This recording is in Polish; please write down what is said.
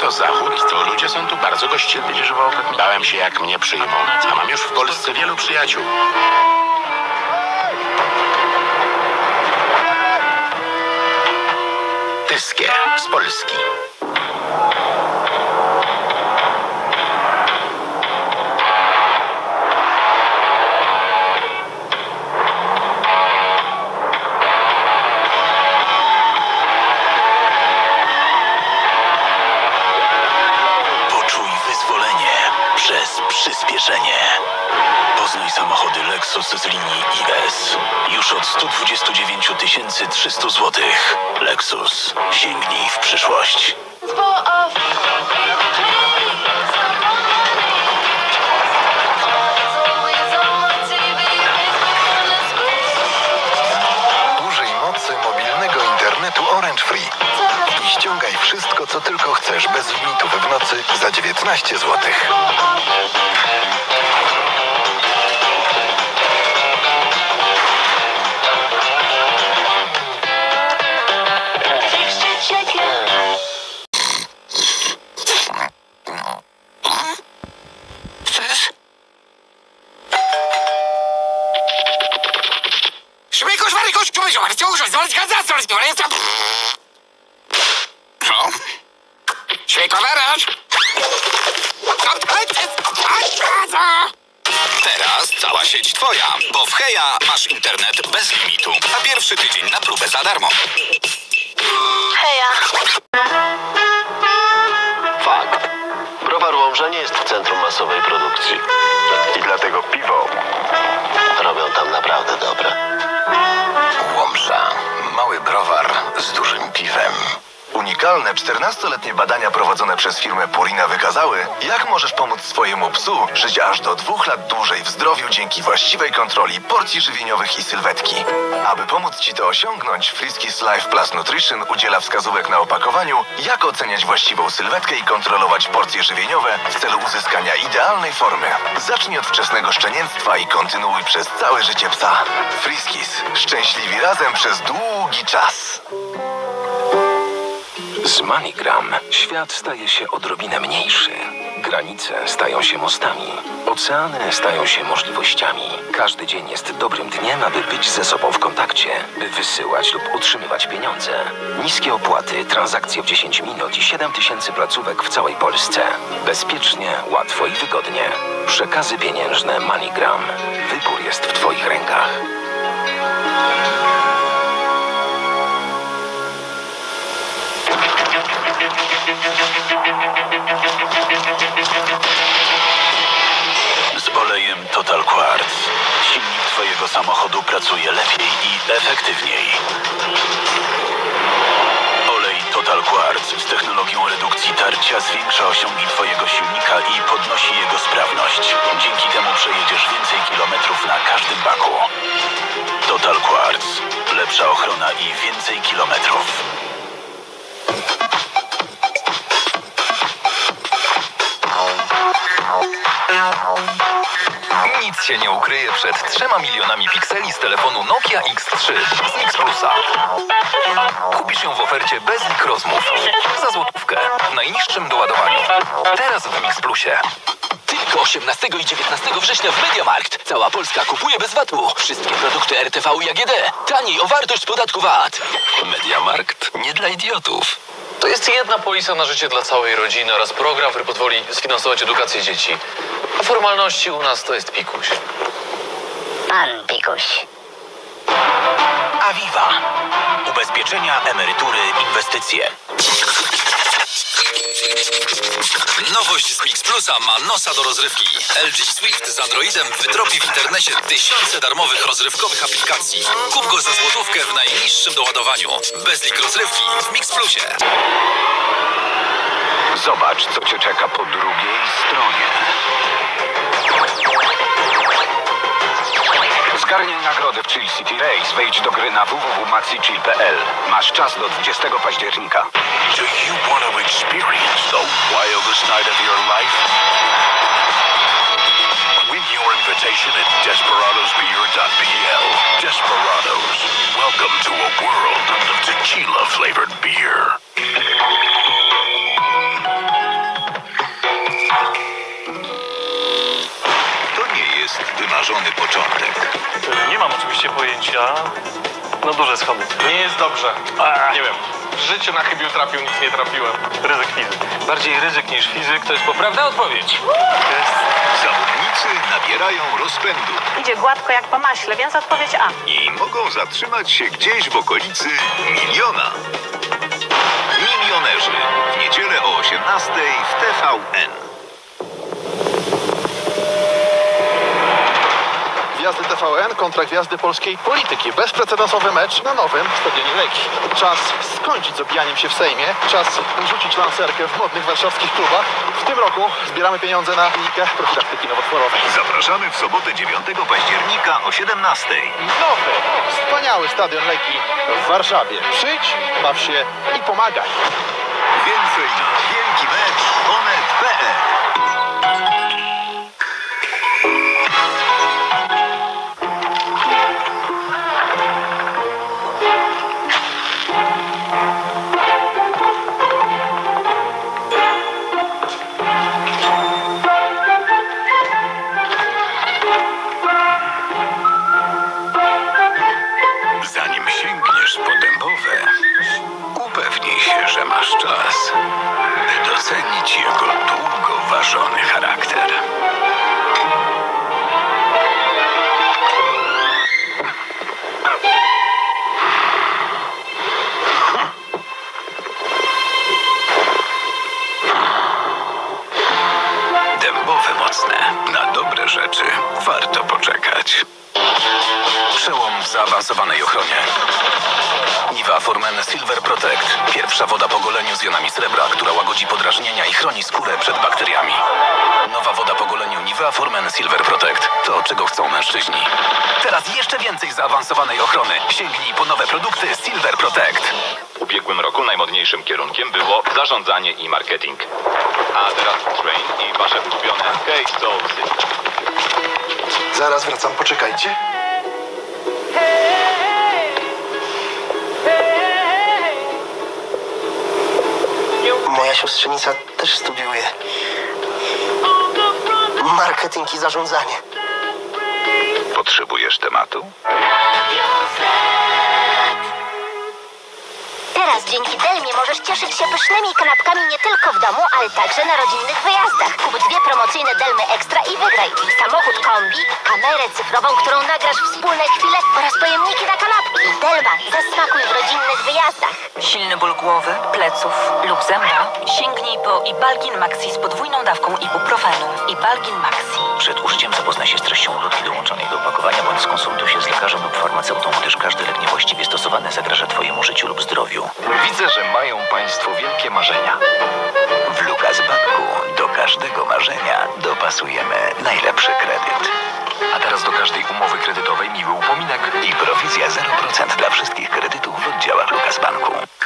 To Zachód, to ludzie są tu bardzo gościnni. Bałem się, jak mnie przyjmą, a mam już w Polsce wielu przyjaciół. Tyskie z Polski. Przez przyspieszenie. Poznaj samochody Lexus z linii IS. Już od 129 300 zł. Lexus. Sięgnij w przyszłość. Użyj mocy mobilnego internetu Orange Free. I ściągaj wszystko, co tylko chcesz, bez limitów w nocy za 19 zł. Teraz cała sieć twoja, bo w Heja masz internet bez limitu, a pierwszy tydzień na próbę za darmo. Heja. Fakt. Browar Łomża nie jest w centrum masowej produkcji. I dlatego piwo robią tam naprawdę dobre. Łomża. Mały browar z dużym piwem. Unikalne 14-letnie badania prowadzone przez firmę Purina wykazały, jak możesz pomóc swojemu psu żyć aż do 2 lat dłużej w zdrowiu dzięki właściwej kontroli porcji żywieniowych i sylwetki. Aby pomóc Ci to osiągnąć, Friskies Life Plus Nutrition udziela wskazówek na opakowaniu, jak oceniać właściwą sylwetkę i kontrolować porcje żywieniowe w celu uzyskania idealnej formy. Zacznij od wczesnego szczenięctwa i kontynuuj przez całe życie psa. Friskies. Szczęśliwi razem przez długi czas. Z MoneyGram świat staje się odrobinę mniejszy. Granice stają się mostami. Oceany stają się możliwościami. Każdy dzień jest dobrym dniem, aby być ze sobą w kontakcie, by wysyłać lub utrzymywać pieniądze. Niskie opłaty, transakcje w 10 minut i 7000 placówek w całej Polsce. Bezpiecznie, łatwo i wygodnie. Przekazy pieniężne MoneyGram. Wybór jest w Twoich rękach. Z olejem Total Quartz. Silnik Twojego samochodu pracuje lepiej i efektywniej. Olej Total Quartz z technologią redukcji tarcia zwiększa osiągi Twojego silnika i podnosi jego sprawność. Dzięki temu przejedziesz więcej kilometrów na każdym baku. Total Quartz. Lepsza ochrona i więcej kilometrów. Nic się nie ukryje przed 3 milionami pikseli z telefonu Nokia X3 z Mix Plusa. Kupisz ją w ofercie bez mikrozmów za złotówkę w najniższym doładowaniu. Teraz w Mix Plusie. Tylko 18 i 19 września w MediaMarkt. Cała Polska kupuje bez VAT-u. Wszystkie produkty RTV i AGD. Taniej o wartość podatku VAT. MediaMarkt nie dla idiotów. To jest jedna polisa na życie dla całej rodziny oraz program, który pozwoli sfinansować edukację dzieci. A formalności u nas to jest pikuś. Pan pikuś. Aviva. Ubezpieczenia, emerytury, inwestycje. Nowość z Mix Plusa ma nosa do rozrywki. LG Swift z Androidem wytropi w internecie tysiące darmowych rozrywkowych aplikacji. Kup go za złotówkę w najniższym doładowaniu. Bez lig rozrywki w Mix Plusie. Zobacz, co Cię czeka po drugiej stronie. Zgarniaj nagrody w Chill City Race. Wejdź do gry na www.maxichill.pl. Masz czas do 20 października. Do you want to experience the wildest night of your life? Win your invitation at desperadosbeer.pl. Desperados, welcome to a world of tequila-flavored beer. macie pojęcia. No duże schody. Nie jest dobrze. Nie wiem. W życiu na chybił trafił, nic nie trafiłem. Ryzyk fizyk. Bardziej ryzyk niż fizyk to jest poprawna odpowiedź. Zawodnicy nabierają rozpędu Idzie gładko jak po maśle, więc odpowiedź A. i mogą zatrzymać się gdzieś w okolicy miliona. Milionerzy w niedzielę o 18:00 w TVN. Gwiazdy TVN kontra gwiazdy polskiej polityki. Bezprecedensowy mecz na nowym stadionie Legii. Czas skończyć z obijaniem się w Sejmie. Czas rzucić lancerkę w modnych warszawskich klubach. W tym roku zbieramy pieniądze na klinikę profilaktyki nowotworowej. Zapraszamy w sobotę 9 października o 17:00. Nowy, wspaniały stadion Legii w Warszawie. Przyjdź, baw się i pomagaj. Więcej na wielki mecz onet.pl. Zanim sięgniesz po dębowe, upewnij się, że masz czas, by docenić jego długo ważony charakter. Dębowe mocne. Na dobre rzeczy warto poczekać. Przełom w zaawansowanej ochronie. Niva Formen Silver Protect. Pierwsza woda po goleniu z jonami srebra, która łagodzi podrażnienia i chroni skórę przed bakteriami. Nowa woda po goleniu Niva Formen Silver Protect. To, czego chcą mężczyźni. Teraz jeszcze więcej zaawansowanej ochrony. Sięgnij po nowe produkty Silver Protect. W ubiegłym roku najmodniejszym kierunkiem było zarządzanie i marketing. A teraz Train i wasze ulubione K-Soul System. Zaraz wracam, poczekajcie. Moja siostrzenica też studiuje marketing i zarządzanie. Potrzebujesz tematu? Teraz dzięki Delmie możesz cieszyć się pysznymi kanapkami nie tylko w domu, ale także na rodzinnych wyjazdach. Kup 2 promocyjne Delmy Extra i wygraj samochód kombi, kamerę cyfrową, którą nagrasz wspólne chwile oraz pojemniki na kanapki. Delma, zasmakuj w rodzinnych wyjazdach. Silny ból głowy, pleców lub zęba? Sięgnij po Ibalgin Maxi z podwójną dawką ibuprofenu. Ibalgin Maxi. Przed użyciem zapoznaj się z treścią ulotki dołączonej do opakowania bądź skonsultuj się z lekarzem lub farmaceutą, gdyż każdy lek niewłaściwie stosowany zagraża Twojemu życiu lub zdrowiu. Widzę, że mają Państwo wielkie marzenia. W Lukas Banku do każdego marzenia dopasujemy najlepszy kredyt. A teraz do każdej umowy kredytowej miły upominek I prowizja 0% dla wszystkich kredytów w oddziałach Lukas Banku.